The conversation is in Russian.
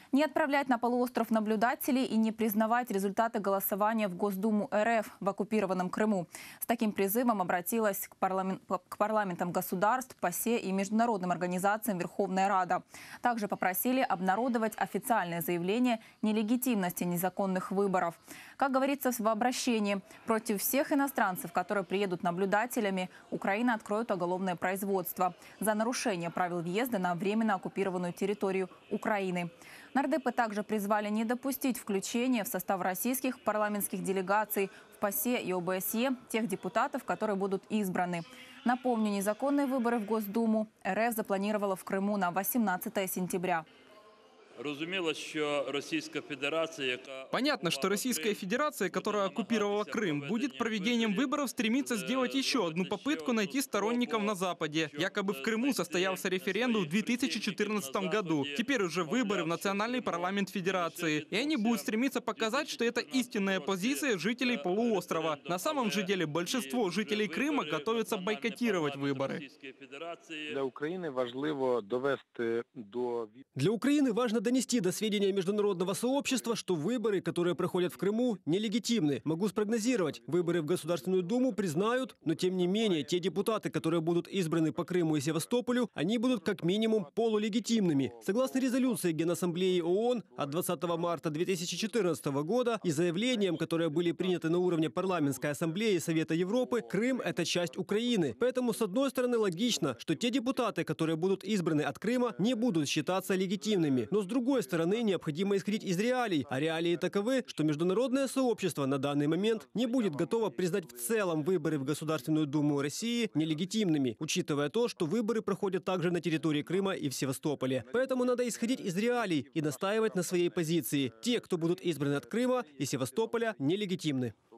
Не отправлять на полуостров наблюдателей и не признавать результаты голосования в Госдуму РФ в оккупированном Крыму. С таким призывом обратилась к парламентам государств, ПАСЕ и международным организациям Верховная Рада. Также попросили обнародовать официальное заявление нелегитимности незаконных выборов. Как говорится в обращении, против всех иностранцев, которые приедут наблюдателями, Украина откроет уголовное производство за нарушение правил въезда на временно оккупированную территорию Украины. Нардепы также призвали не допустить включения в состав российских парламентских делегаций в ПАСЕ и ОБСЕ тех депутатов, которые будут избраны. Напомню, незаконные выборы в Госдуму РФ запланировала в Крыму на 18 сентября. Понятно, что Российская Федерация, которая оккупировала Крым, будет проведением выборов стремиться сделать еще одну попытку найти сторонников на Западе. Якобы в Крыму состоялся референдум в 2014 году. Теперь уже выборы в Национальный парламент Федерации. И они будут стремиться показать, что это истинная позиция жителей полуострова. На самом же деле большинство жителей Крыма готовятся бойкотировать выборы. Для Украины важно донести до сведения международного сообщества, что выборы, которые проходят в Крыму, нелегитимны. Могу спрогнозировать, выборы в Государственную Думу признают, но тем не менее, те депутаты, которые будут избраны по Крыму и Севастополю, они будут как минимум полулегитимными. Согласно резолюции Генассамблеи ООН от 20 марта 2014 года и заявлениям, которые были приняты на уровне Парламентской ассамблеи Совета Европы, Крым – это часть Украины. Поэтому, с одной стороны, логично, что те депутаты, которые будут избраны от Крыма, не будут считаться легитимными. Но с другой стороны, необходимо исходить из реалий. А реалии таковы, что международное сообщество на данный момент не будет готово признать в целом выборы в Государственную Думу России нелегитимными, учитывая то, что выборы проходят также на территории Крыма и в Севастополе. Поэтому надо исходить из реалий и настаивать на своей позиции. Те, кто будут избраны от Крыма и Севастополя, нелегитимны.